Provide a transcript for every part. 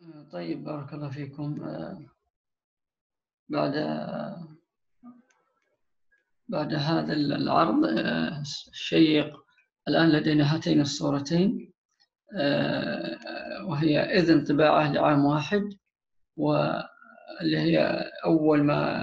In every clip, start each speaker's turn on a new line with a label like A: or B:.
A: طيب، بارك الله فيكم. بعد هذا العرض الشيق، الآن لدينا هاتين الصورتين، وهي إذن طباعة لعام واحد، واللي هي أول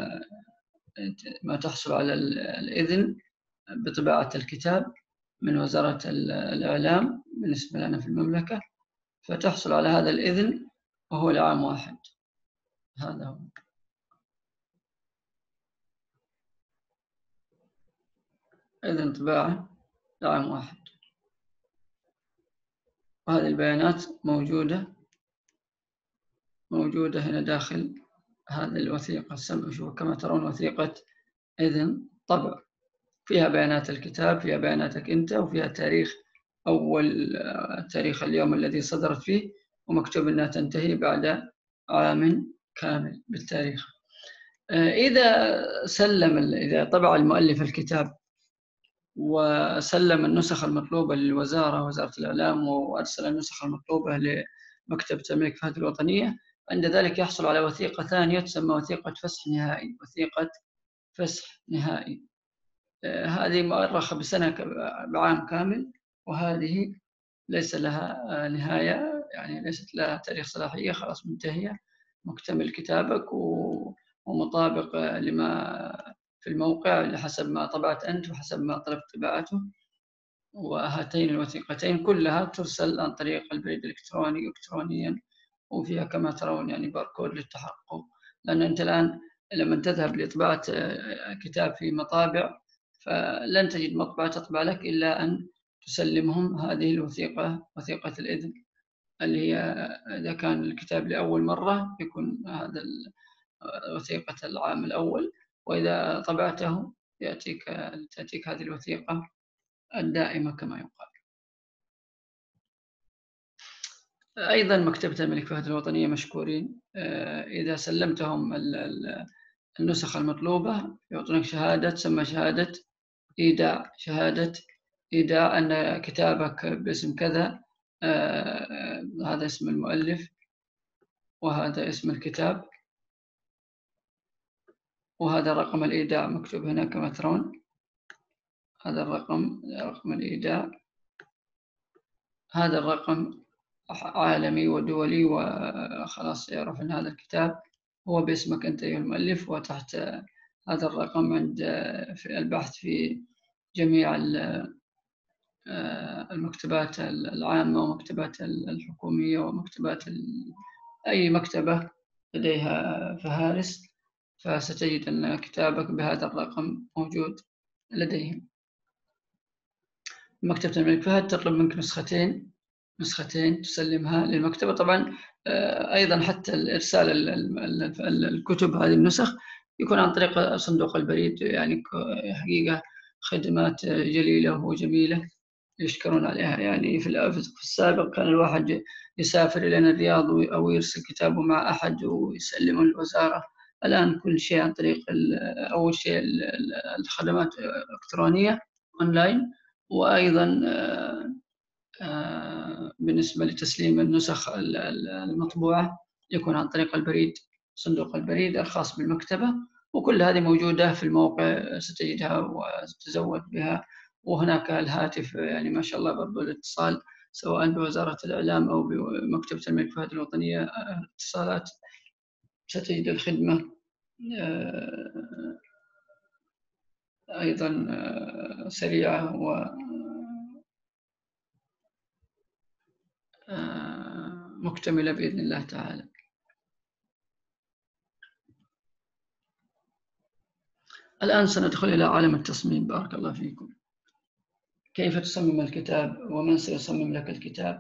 A: ما تحصل على الإذن بطباعة الكتاب من وزارة الإعلام بالنسبة لنا في المملكة، فتحصل على هذا الإذن وهو لعام واحد. هذا هو إذن طباعة لعام واحد، وهذه البيانات موجودة هنا داخل هذه الوثيقة. شوفوا كما ترون وثيقة إذن طبع، فيها بيانات الكتاب، فيها بياناتك أنت، وفيها تاريخ اليوم الذي صدرت فيه، ومكتوب أنها تنتهي بعد عام كامل بالتاريخ. إذا طبع المؤلف الكتاب وسلم النسخ المطلوبة للوزارة، وزارة الإعلام، وأرسل النسخ المطلوبة لمكتبة الملك فهد الوطنية، عند ذلك يحصل على وثيقة ثانية تسمى وثيقة فسح نهائي. وثيقة فسح نهائي هذه مؤرخة بسنة بعام كامل، وهذه ليس لها نهاية، يعني ليست لها تاريخ صلاحية، خلاص منتهية، مكتمل كتابك ومطابق لما في الموقع حسب ما طبعت أنت وحسب ما طلبت طباعته. وهاتين الوثيقتين كلها ترسل عن طريق البريد الإلكتروني إلكترونيا، وفيها كما ترون يعني باركود للتحقق. لأن أنت الآن لما تذهب لطباعة كتاب في مطابع، فلن تجد مطبعة تطبع لك إلا أن تسلمهم هذه الوثيقة، وثيقة الإذن، اللي هي إذا كان الكتاب لأول مرة يكون هذا وثيقة العام الأول، وإذا طبعته تأتيك هذه الوثيقة الدائمة كما يقال. أيضا مكتبة الملك فهد الوطنية مشكورين، إذا سلمتهم النسخ المطلوبة يعطونك شهادة تسمى شهادة إيداع. شهادة إيداع أن كتابك باسم كذا، هذا اسم المؤلف، وهذا اسم الكتاب، وهذا رقم الإيداع مكتوب هنا كما ترون. هذا رقم الإيداع، هذا الرقم عالمي ودولي، وخلاص يعرف أن هذا الكتاب هو باسمك أنت أيها المؤلف. وتحت هذا الرقم عند في البحث في جميع المكتبات العامة ومكتبات الحكومية ومكتبات أي مكتبة لديها فهارس، فستجد أن كتابك بهذا الرقم موجود لديهم. مكتبة الملك فهد تطلب منك نسختين تسلمها للمكتبة. طبعا أيضا حتى الإرسال الكتب هذه النسخ يكون عن طريق صندوق البريد، يعني حقيقة خدمات جليلة وجميلة يشكرون عليها. يعني في السابق كان الواحد يسافر إلى الرياض أو يرسل كتابه مع أحد ويسلمه للوزارة. الآن كل شيء عن طريق أول شيء الخدمات إلكترونية أونلاين، وأيضا بالنسبة لتسليم النسخ المطبوعة يكون عن طريق البريد، صندوق البريد الخاص بالمكتبة. وكل هذه موجودة في الموقع، ستجدها وتتزود بها. وهناك الهاتف، يعني ما شاء الله برضو الاتصال سواء بوزارة الإعلام أو بمكتبة الملك فهد الوطنية، اتصالات ستجد الخدمة أيضا سريعة ومكتملة بإذن الله تعالى. الآن سندخل إلى عالم التصميم. بارك الله فيكم. كيف تصمم الكتاب، ومن سيصمم لك الكتاب،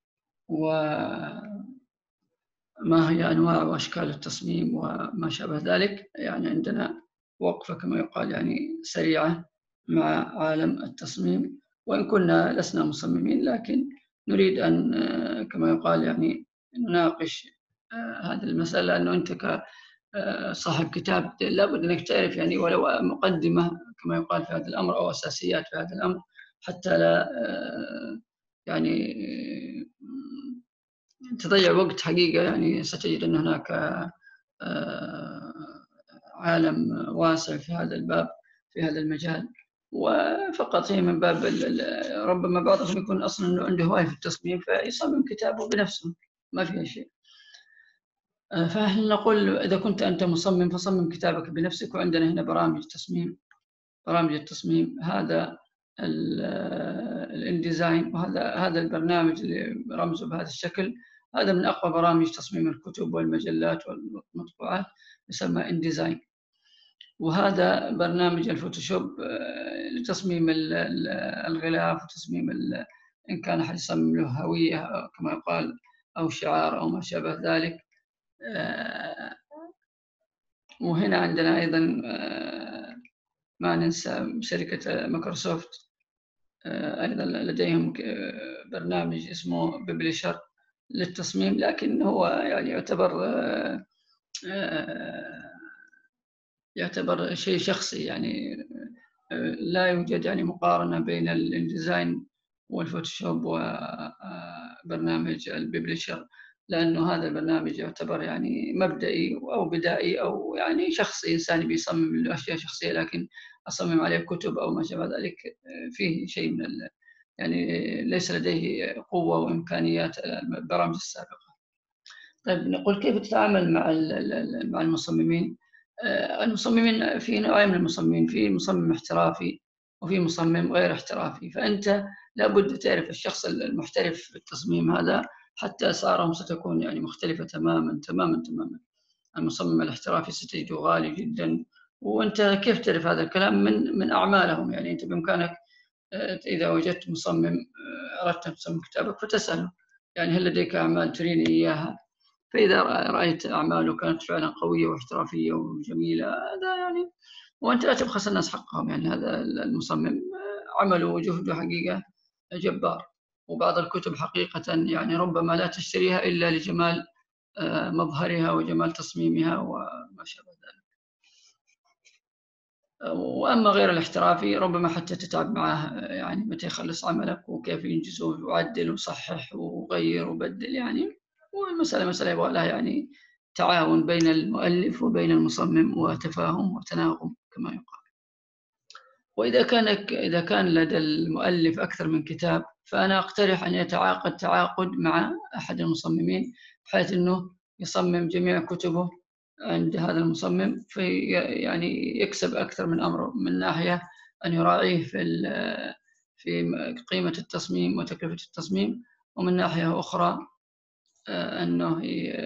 A: وما هي أنواع وأشكال التصميم وما شابه ذلك. يعني عندنا وقفة كما يقال يعني سريعة مع عالم التصميم، وإن كنا لسنا مصممين، لكن نريد أن كما يقال يعني نناقش هذه المسألة، أنه أنت كصاحب كتاب لابد أنك تعرف يعني ولو مقدمة كما يقال في هذا الأمر، أو أساسيات في هذا الأمر، حتى لا يعني تضيع وقت حقيقة، يعني ستجد أن هناك عالم واسع في هذا الباب، في هذا المجال. وفقط هي من باب ربما بعضهم يكون أصلا عنده هواية في التصميم فيصمم كتابه بنفسه، ما فيها شيء. فهل نقول إذا كنت أنت مصمم فصمم كتابك بنفسك. وعندنا هنا برامج التصميم، هذا الانديزاين، وهذا البرنامج اللي رمزه بهذا الشكل، هذا من أقوى برامج تصميم الكتب والمجلات والمطبوعات، يسمى انديزاين. وهذا برنامج الفوتوشوب لتصميم الغلاف وتصميم إن كان أحد يصمم له هوية كما يقال أو شعار أو ما شابه ذلك. وهنا عندنا أيضا ما ننسى شركة مايكروسوفت، أيضا لديهم برنامج اسمه ببلشر للتصميم، لكن هو يعني يعتبر شيء شخصي، يعني لا يوجد يعني مقارنة بين الديزاين والفوتوشوب وبرنامج الببلشر، لأنه هذا البرنامج يعتبر يعني مبدئي أو بدائي أو يعني شخصي، إنسان بيصمم له أشياء شخصية، لكن أصمم عليه كتب أو ما شابه ذلك فيه شيء من يعني ليس لديه قوة وإمكانيات البرامج السابقة. طيب نقول كيف تتعامل مع المصممين؟ المصممين في نوعين من المصممين، في مصمم احترافي وفي مصمم غير احترافي. فأنت لابد تعرف الشخص المحترف في التصميم هذا، حتى أسعارهم ستكون يعني مختلفة تماما تماما تماما. المصمم الاحترافي ستجده غالي جدا، وأنت كيف تعرف هذا الكلام؟ من أعمالهم. يعني أنت بإمكانك إذا وجدت مصمم أردت أن تصمم كتابك فتسأله يعني هل لديك أعمال تريني إياها؟ فإذا رأيت أعماله كانت فعلا قوية واحترافية وجميلة، هذا يعني، وأنت لا تبخس الناس حقهم. يعني هذا المصمم عمله وجهده حقيقة جبار. وبعض الكتب حقيقة يعني ربما لا تشتريها إلا لجمال مظهرها وجمال تصميمها وما شابه ذلك. وأما غير الاحترافي ربما حتى تتعب معه، يعني متى يخلص عملك وكيف ينجزه ويعدل وصحح وغير وبدل يعني. والمسألة مسألة يبغى لها يعني تعاون بين المؤلف وبين المصمم وتفاهم وتناغم كما يقال. إذا كان لدى المؤلف أكثر من كتاب، فأنا أقترح أن يتعاقد تعاقد مع أحد المصممين بحيث أنه يصمم جميع كتبه عند هذا المصمم، في يعني يكسب أكثر من أمره، من ناحية أن يراعيه في قيمة التصميم وتكلفة التصميم، ومن ناحية أخرى أنه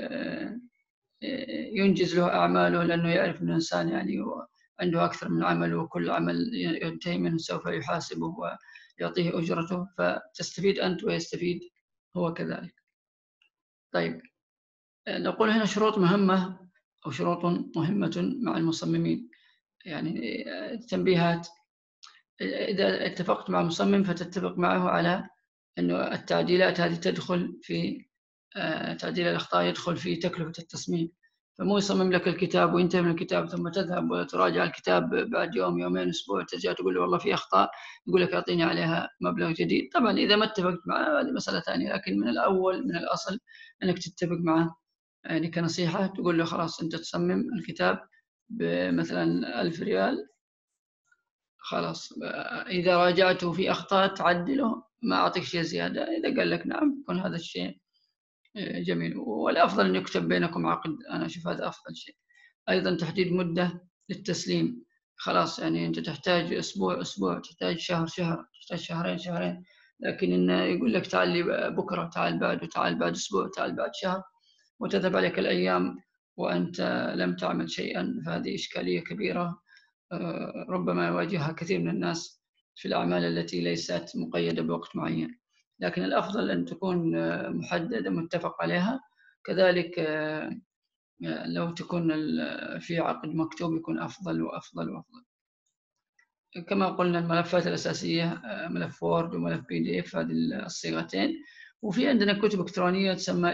A: ينجز له أعماله، لأنه يعرف أنه إنسان يعني عنده أكثر من عمل، وكل عمل ينتهي منه سوف يحاسبه ويعطيه أجرته، فتستفيد أنت ويستفيد هو كذلك. طيب نقول هنا شروط مهمة أو شروط مهمة مع المصممين، يعني تنبيهات. إذا اتفقت مع مصمم فتتفق معه على أنه التعديلات هذه تدخل في تعديل الأخطاء، يدخل في تكلفة التصميم. فمو يصمم لك الكتاب وينتهي من الكتاب ثم تذهب وتراجع الكتاب بعد يوم يومين أسبوع، ترجع تقول له والله في أخطاء، يقول لك أعطيني عليها مبلغ جديد. طبعا إذا ما اتفقت معه هذه مسألة ثانية، لكن من الأول من الأصل أنك تتفق معه، يعني كنصيحة تقول له خلاص أنت تصمم الكتاب بمثلا 1000 ريال، خلاص إذا راجعته في أخطاء تعدله، ما أعطيك شيء زيادة. إذا قال لك نعم يكون هذا الشيء جميل. والأفضل أن يكتب بينكم عقد، أنا أشوف هذا أفضل شيء. أيضا تحديد مدة للتسليم، خلاص يعني أنت تحتاج أسبوع، تحتاج شهر، تحتاج شهرين، لكن إنه يقول لك تعال لي بكرة، تعال بعد، وتعال بعد أسبوع، تعال بعد شهر، وتذهب عليك الأيام وأنت لم تعمل شيئا، فهذه إشكالية كبيرة ربما يواجهها كثير من الناس في الأعمال التي ليست مقيدة بوقت معين. لكن الأفضل أن تكون محددة متفق عليها. كذلك لو تكون في عقد مكتوب يكون أفضل وأفضل وأفضل. كما قلنا الملفات الأساسية ملف وورد وملف PDF، هذه الصيغتين. وفي عندنا كتب إلكترونية تسمى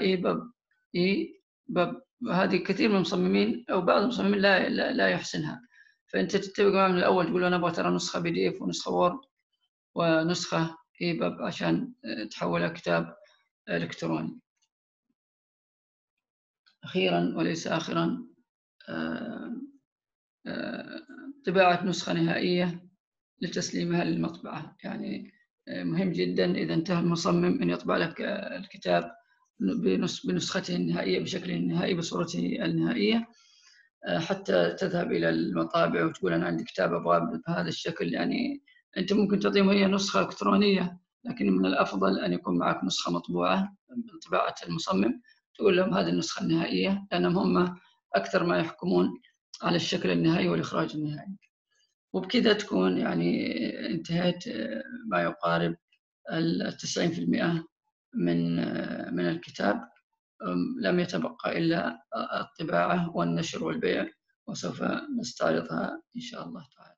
A: EPUB. هذه كثير من المصممين أو بعض المصممين لا يحسنها، فأنت تتفق معه من الأول، تقول له أنا أبغى ترى نسخة PDF ونسخة وورد ونسخة EPUB عشان تحولها كتاب إلكتروني. أخيرا وليس آخرا، طباعة نسخة نهائية لتسليمها للمطبعة. يعني مهم جدا إذا انتهى المصمم أن يطبع لك الكتاب بنسخته النهائية بشكله النهائي بصورته النهائية، حتى تذهب إلى المطابع وتقول أنا عندي كتاب أبغاه بهذا الشكل. يعني أنت ممكن تعطيهم هي نسخة إلكترونية، لكن من الأفضل أن يكون معك نسخة مطبوعة من طباعة المصمم، تقول لهم هذه النسخة النهائية، لأنهم هم أكثر ما يحكمون على الشكل النهائي والإخراج النهائي. وبكذا تكون يعني انتهيت ما يقارب 90% من الكتاب. لم يتبقى إلا الطباعة والنشر والبيع، وسوف نستعرضها إن شاء الله تعالى.